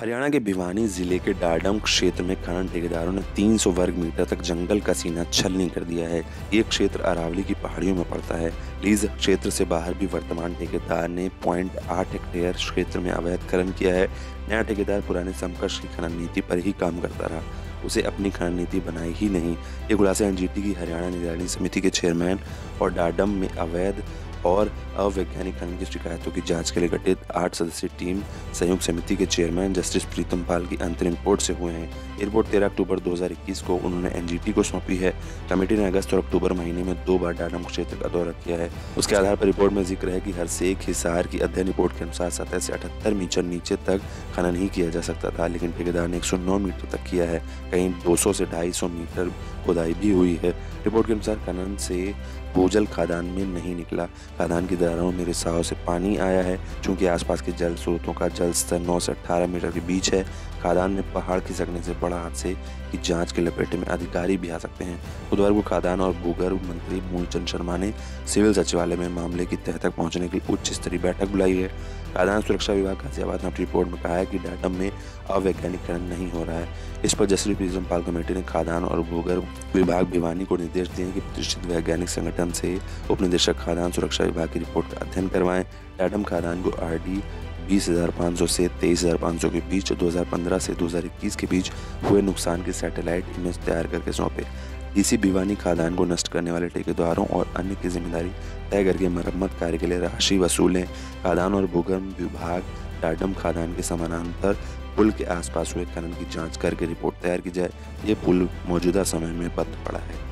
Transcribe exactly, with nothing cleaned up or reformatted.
हरियाणा के भिवानी जिले के डाडम क्षेत्र में खनन ठेकेदारों ने तीन सौ वर्ग मीटर तक जंगल का सीना छलनी कर दिया है। ये क्षेत्र अरावली की पहाड़ियों में पड़ता है। लीज क्षेत्र से बाहर भी वर्तमान ठेकेदार ने पॉइंट आठ हेक्टेयर क्षेत्र में अवैध खनन किया है। नया ठेकेदार पुराने समकक्ष की खनन नीति पर ही काम करता रहा, उसे अपनी खनन नीति बनाई ही नहीं। ये खुलासा एनजीटी की हरियाणा निगरानी समिति के चेयरमैन और डाडम में अवैध और अवैज्ञानिक खनन की शिकायतों की जांच के लिए गठित आठ सदस्यीय टीम संयुक्त समिति के चेयरमैन जस्टिस प्रीतम पाल की अंतरिम रिपोर्ट से हुए हैं। ये रिपोर्ट तेरह अक्टूबर दो हज़ार इक्कीस को उन्होंने एनजीटी को सौंपी है। कमेटी ने अगस्त और अक्टूबर महीने में दो बार डाडम क्षेत्र का दौरा किया है। उसके आधार पर रिपोर्ट में जिक्र है कि हरसेक हिसार की अध्ययन रिपोर्ट के अनुसार सतह से अठहत्तर मीटर नीचे तक खनन ही किया जा सकता था, लेकिन ठेकेदार ने एक सौ नौ मीटर तक किया है। कहीं दो सौ से ढाई सौ मीटर खुदाई भी हुई है। रिपोर्ट के अनुसार खनन से भूजल खदान में नहीं निकला। खदान की दरारों में रिसाव से पानी आया है। चूंकि आसपास के जल स्रोतों का जल स्तर नौ से अठारह मीटर के बीच है, खदान में पहाड़ खिसकने से बड़ा हादसे की जांच के लपेटे में अधिकारी भी आ सकते हैं। बुधवार को खदान और भूगर्भ मंत्री मूलचंद शर्मा ने सिविल सचिवालय में मामले की तह तक पहुंचने के लिए उच्च स्तरीय बैठक बुलाई है। खदान सुरक्षा विभाग गाजियाबाद ने अपनी रिपोर्ट में कहा है कि डाडम में अवैज्ञानिक खनन नहीं हो रहा है। इस पर जस्टिस प्रीतम पाल कमेटी ने खदान और भूगर्भ विभाग भिवानी को निर्देश दिए कि प्रतिष्ठित वैज्ञानिक संगठन से उपनिदेशक खदान सुरक्षा विभाग की रिपोर्ट का अध्ययन करवाएं। डाडम खदान को आरडी बीस हजार पाँच सौ से तेईस हजार पाँच सौ के बीच दो हज़ार पंद्रह से दो हज़ार इक्कीस के बीच हुए नुकसान की सैटेलाइट इमेज तैयार करके सौंपे। डीसी भिवानी खदान को नष्ट करने वाले ठेकेदारों और अन्य की जिम्मेदारी तय करके मरम्मत कार्य के लिए राशि वसूलें। खदान और भूगर्भ विभाग डाडम खदान के समानांतर पुल के आसपास हुए खनन की जांच करके रिपोर्ट तैयार की जाए। ये पुल मौजूदा समय में बंद पड़ा है।